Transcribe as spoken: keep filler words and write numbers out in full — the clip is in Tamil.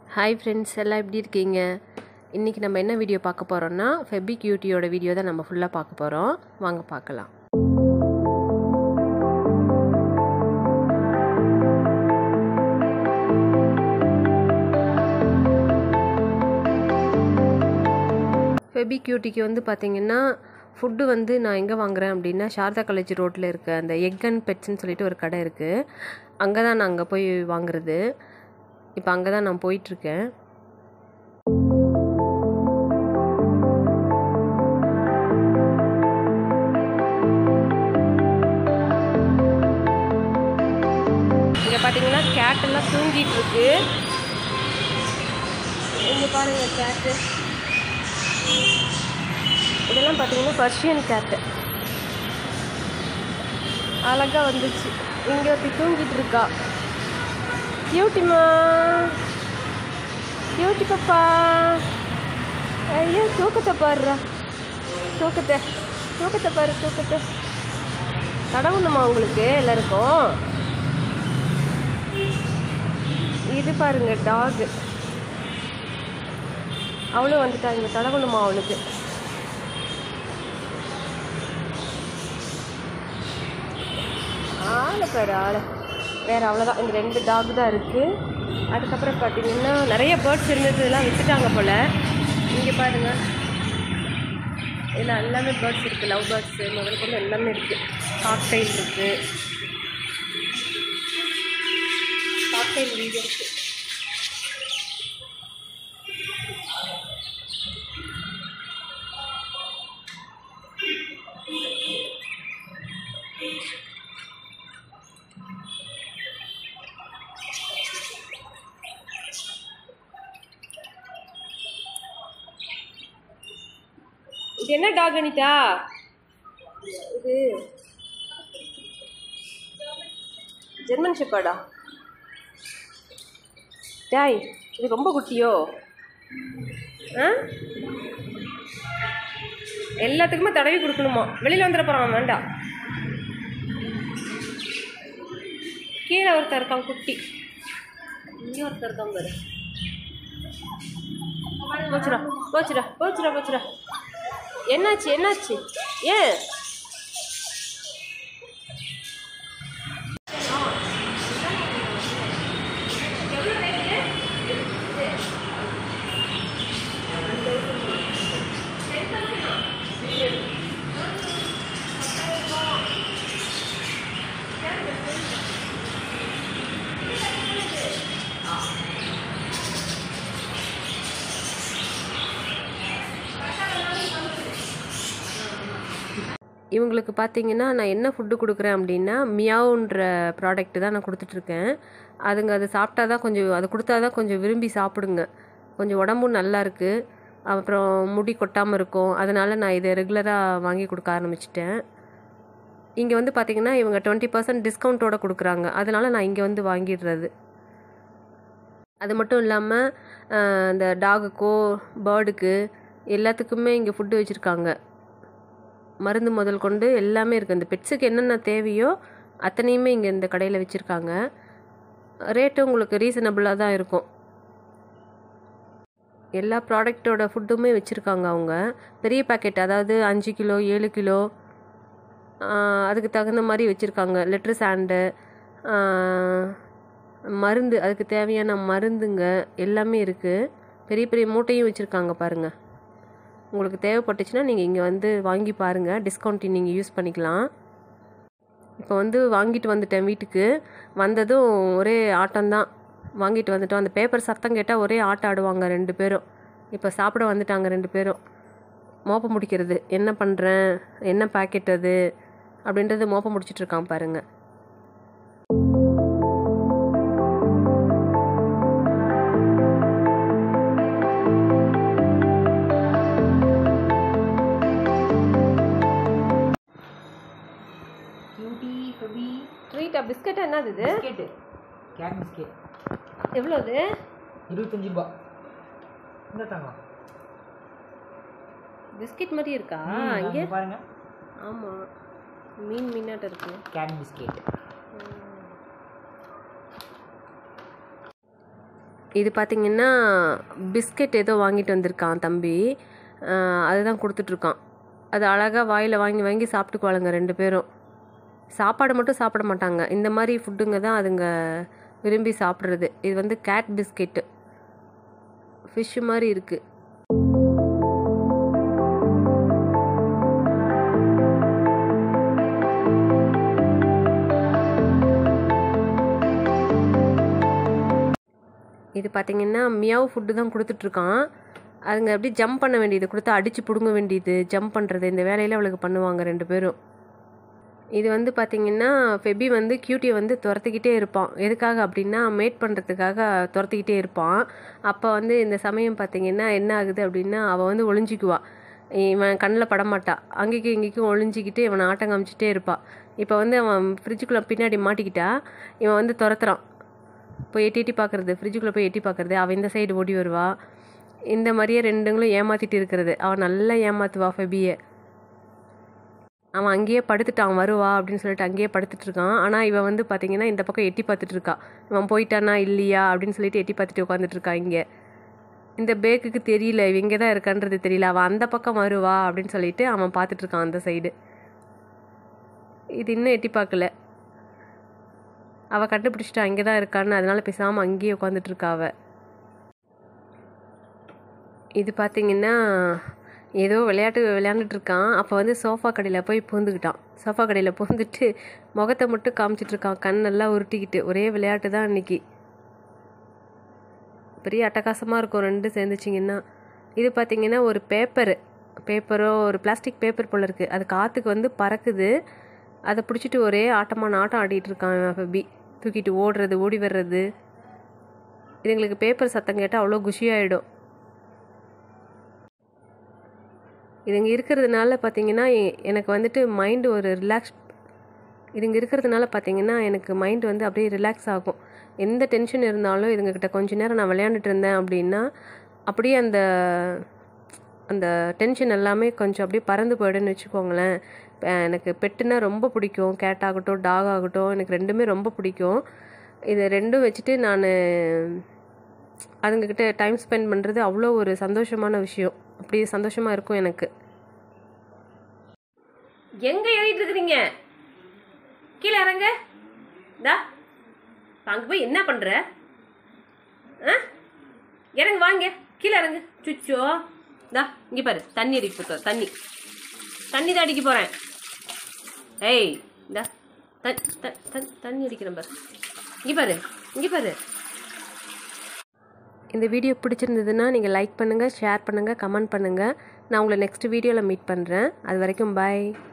ஹாய் ஃப்ரெண்ட்ஸ், எல்லாம் எப்படி இருக்கீங்க? இன்றைக்கி நம்ம என்ன வீடியோ பார்க்க போகிறோன்னா ஃபெபிக்யூட்டியோட வீடியோ தான் நம்ம ஃபுல்லாக பார்க்க போகிறோம். வாங்க பார்க்கலாம். ஃபெபிக்யூட்டிக்கு வந்து பார்த்திங்கன்னா ஃபுட்டு வந்து நான் எங்கே வாங்குகிறேன் அப்படின்னா சாரதா காலேஜ் ரோட்டில் இருக்க அந்த எக் அண்ட் பெட்ஸ்ன்னு சொல்லிட்டு ஒரு கடை இருக்குது. அங்கே தான் நான் அங்கே போய் வாங்குறது. இப்போ அங்கே தான் நான் போயிட்டுருக்கேன். இங்கே பார்த்தீங்கன்னா கேட்டெல்லாம் தூங்கிட்டு இருக்கு. இங்கே பாருங்கள் கேட்டு. இதெல்லாம் பார்த்தீங்கன்னா பர்ஷியன் கேட்டு. அழகாக வந்துச்சு. இங்கே ஒருத்தி தூங்கிட்டு இருக்கா. கியூட்டிமா, கியூட்டி பாப்பா. ஐயோ தூக்கத்தை பாருறா, தூக்கத்தை தூக்கத்தை பாரு, தூக்கத்தை தடவணுமா உங்களுக்கு எல்லாருக்கும்? இது பாருங்க டாகு, அவளும் வந்துட்டாங்க. தடவணுமா அவளுக்கு? ஆளை பாரு ஆளை. வேறு அவ்வளோதான், இந்த ரெண்டு டாக் தான் இருக்குது. அதுக்கப்புறம் பார்த்தீங்கன்னா நிறைய பேர்ட்ஸ் இருந்ததுலாம் விற்றுட்டாங்க போல். இங்கே பாருங்கள், இதில் எல்லாமே பேர்ட்ஸ் இருக்குது. லவ் பேர்ட்ஸு முதல் கொண்டு எல்லாமே இருக்குது. காக்டைல் இருக்குது, காக்டைல் வீடு இருக்குது. இது என்ன டாக் அனிதா? இது ஜெர்மன் ஷெப்பர்டா? டாய், இது ரொம்ப குட்டியோ? ஆ, எல்லாத்துக்குமே தடவி கொடுக்கணுமா? வெளியில் வந்துட போகிறான். வேண்டாம், கீழே ஒருத்தர் இருக்கான் குட்டி. இங்கே ஒருத்தர் இருக்கான் பாரு. போச்சுடா போச்சுடா போச்சுடா போச்சுடா. என்னாச்சு என்னாச்சு? ஏன் இவங்களுக்கு பார்த்தீங்கன்னா நான் என்ன ஃபுட்டு கொடுக்குறேன் அப்படின்னா மியாவுன்ற ப்ராடக்ட்டு தான் நான் கொடுத்துட்ருக்கேன். அதுங்க அது சாப்பிட்டா தான் கொஞ்சம், அது கொடுத்தா தான் கொஞ்சம் விரும்பி சாப்பிடுங்க. கொஞ்சம் உடம்பும் நல்லா இருக்குது, அப்புறம் முடி கொட்டாமல் இருக்கும். அதனால் நான் இதை ரெகுலராக வாங்கி கொடுக்க ஆரம்பிச்சிட்டேன். இங்கே வந்து பார்த்திங்கன்னா இவங்க டுவெண்ட்டி பர்சன்ட் டிஸ்கவுண்ட்டோடு கொடுக்குறாங்க. அதனால் நான் இங்கே வந்து வாங்கிடுறது. அது மட்டும் இல்லாமல் இந்த டாகுக்கோ பேர்டுக்கு எல்லாத்துக்குமே இங்கே ஃபுட்டு வச்சுருக்காங்க. மருந்து முதல் கொண்டு எல்லாமே இருக்குது. இந்த பெட்ஸுக்கு என்னென்ன தேவையோ அத்தனையுமே இங்கே இந்த கடையில் வச்சுருக்காங்க. ரேட்டும் உங்களுக்கு ரீசனபிளாக தான் இருக்கும். எல்லா ப்ராடக்டோட ஃபுட்டுமே வச்சுருக்காங்க அவங்க. பெரிய பேக்கெட், அதாவது அஞ்சு கிலோ ஏழு கிலோ அதுக்கு தகுந்த மாதிரி வச்சுருக்காங்க. லெட்ரு சாண்டு, மருந்து, அதுக்கு தேவையான மருந்துங்க எல்லாமே இருக்குது. பெரிய பெரிய மூட்டையும் வச்சுருக்காங்க பாருங்கள். உங்களுக்கு தேவைப்பட்டுச்சுன்னா நீங்கள் இங்கே வந்து வாங்கி பாருங்கள். டிஸ்கவுண்ட் நீங்கள் யூஸ் பண்ணிக்கலாம். இப்போ வந்து வாங்கிட்டு வந்துட்டேன் வீட்டுக்கு. வந்ததும் ஒரே ஆட்டம்தான். வாங்கிட்டு வந்துட்டோம். அந்த பேப்பர் சத்தம் கேட்டால் ஒரே ஆட்டம் ஆடுவாங்க ரெண்டு பேரும். இப்போ சாப்பிட வந்துட்டாங்க ரெண்டு பேரும். மோப்பம் முடிக்கிறது, என்ன பண்ணுறேன், என்ன பேக்கெட் அது அப்படின்றது மோப்பம் முடிச்சிட்ருக்கான் பாருங்கள். ட்ரீட்டா பிஸ்கெட்டா? என்னது இது? Biscuit, cat biscuit. எவ்வளோது? இருபத்தஞ்சி ரூபா. இந்த தாங்க பிஸ்கெட் மாதிரி இருக்கா? இங்கே பாருங்க. ஆமாம், மீன் மீனாட்ட இருக்கு. Cat biscuit. இது பார்த்திங்கன்னா பிஸ்கெட் ஏதோ வாங்கிட்டு வந்திருக்கான் தம்பி. அதுதான் கொடுத்துட்ருக்கான். அது அழகாக வாயில் வாங்கி வாங்கி சாப்பிட்டுக்குவாளுங்க ரெண்டு பேரும். சாப்பாடு மட்டும் சாப்பிட மாட்டாங்க. இந்த மாதிரி ஃபுட்டுங்க தான் அதுங்க விரும்பி சாப்பிட்றது. இது வந்து கேட் பிஸ்கெட்டு, ஃபிஷ்ஷு மாதிரி இருக்குது. இது பார்த்திங்கன்னா மியாவ் ஃபுட்டு தான் கொடுத்துட்ருக்கான். அதுங்க எப்படி ஜம்ப் பண்ண வேண்டியது, கொடுத்து அடித்து பிடுங்க வேண்டியது, ஜம்ப் பண்ணுறது, இந்த வேலையில் அவளுக்கு பண்ணுவாங்க ரெண்டு பேரும். இது வந்து பார்த்திங்கன்னா ஃபெபி வந்து கியூட்டியை வந்து துரத்திக்கிட்டே இருப்பான். எதுக்காக அப்படின்னா மேட் பண்ணுறதுக்காக துரத்திக்கிட்டே இருப்பான். அப்போ வந்து இந்த சமயம் பார்த்திங்கன்னா என்ன ஆகுது அப்படின்னா அவள் வந்து ஒளிஞ்சிக்குவாள். இவன் கண்ணில் படமாட்டா. அங்கேயும் இங்கேயும் ஒளிஞ்சிக்கிட்டு இவனை ஆட்டம் காமிச்சிட்டே இருப்பாள். இப்போ வந்து அவன் ஃப்ரிட்ஜுக்குள்ளே பின்னாடி மாட்டிக்கிட்டா. இவன் வந்து துரத்துறான். போய் எட்டி எட்டி பார்க்குறது, ஃப்ரிட்ஜுக்குள்ளே போய் எட்டி பார்க்குறது. அவள் இந்த சைடு ஓடி வருவா. இந்த மாதிரியே ரெண்டுங்களும் ஏமாற்றிட்டு இருக்கிறது. அவன் நல்லா ஏமாத்துவா ஃபெபியை. அவன் அங்கேயே படுத்துட்டான், வருவா அப்படின்னு சொல்லிட்டு அங்கேயே படுத்துட்ருக்கான். ஆனால் இவன் வந்து பார்த்திங்கன்னா இந்த பக்கம் எட்டி பார்த்துட்ருக்கா. இவன் போயிட்டானா இல்லையா அப்படின்னு சொல்லிட்டு எட்டி பார்த்துட்டு உட்காந்துட்ருக்கா. இங்கே இந்த பேக்குக்கு தெரியல இவ இங்கே தான் இருக்கான்றது தெரியல. அவன் அந்த பக்கம் வருவா அப்படின்னு சொல்லிட்டு அவன் பார்த்துட்ருக்கான் அந்த சைடு. இது இன்னும் எட்டி பார்க்கல. அவள் கண்டுபிடிச்சிட்டா இங்கே தான் இருக்கான்னு. அதனால் பேசாமல் அங்கேயே உட்காந்துட்ருக்கா அவள். இது பார்த்திங்கன்னா ஏதோ விளையாட்டு விளையாண்டுட்ருக்கான். அப்போ வந்து சோஃபா கடையில் போய் பூந்துக்கிட்டான். சோஃபா கடையில் பூந்துட்டு முகத்தை மட்டும் காமிச்சிட்ருக்கான், கண் நல்லா உருட்டிக்கிட்டு. ஒரே விளையாட்டு தான் அன்றைக்கி. பெரிய அட்டகாசமாக இருக்கும் ரெண்டு சேர்ந்துச்சிங்கன்னா. இது பார்த்திங்கன்னா ஒரு பேப்பரு பேப்பரோ ஒரு பிளாஸ்டிக் பேப்பர் போல் இருக்குது. அது காற்றுக்கு வந்து பறக்குது. அதை பிடிச்சிட்டு ஒரே ஆட்டமான ஆட்டம் ஆடிட்டு இருக்கான் ஃபெபி. தூக்கிட்டு ஓடுறது, ஓடி வர்றது. இதுங்களுக்கு பேப்பர் சத்தம் கேட்டால் அவ்வளோ குஷியாகிடும். இதுங்க இருக்கிறதுனால பார்த்திங்கன்னா எனக்கு வந்துட்டு மைண்டு ஒரு ரிலாக்ஸ் இதுங்க இருக்கிறதுனால பார்த்திங்கன்னா எனக்கு மைண்டு வந்து அப்படியே ரிலாக்ஸ் ஆகும். எந்த டென்ஷன் இருந்தாலும் இதுங்கக்கிட்ட கொஞ்ச நேரம் நான் விளையாண்டுட்டு இருந்தேன் அப்படின்னா அப்படியே அந்த அந்த டென்ஷன் எல்லாமே கொஞ்சம் அப்படியே பறந்து போய்டுன்னு வச்சுக்கோங்களேன். எனக்கு பெட்டுனா ரொம்ப பிடிக்கும். கேட் ஆகட்டும், டாக் ஆகட்டும், எனக்கு ரெண்டுமே ரொம்ப பிடிக்கும். இது ரெண்டும் வச்சுட்டு நான் அதுங்கக்கிட்ட டைம் ஸ்பெண்ட் பண்ணுறது அவ்வளோ ஒரு சந்தோஷமான விஷயம். அப்படி சந்தோஷமாக இருக்கும் எனக்கு. எங்கே ஏறிட்டு இருக்கிறீங்க? கீழே இறங்க. தா அங்கே போய் என்ன பண்ணுற? ஆ இறங்கு, வாங்க கீழே இறங்கு. சுச்சோ தா இங்கே பாரு, தண்ணி அடிக்க தண்ணி தண்ணி தான் அடிக்க போகிறேன். ஏய் தா தண்ணி அடிக்கிறேன் பாரு. இங்கே பாரு, இங்கே பாரு. இந்த வீடியோ பிடிச்சிருந்ததுன்னா நீங்கள் லைக் பண்ணுங்கள், ஷேர் பண்ணுங்கள், கமெண்ட் பண்ணுங்கள். நான் உங்களை நெக்ஸ்ட் வீடியோவில் மீட் பண்ணுறேன். அது வரைக்கும் பாய்.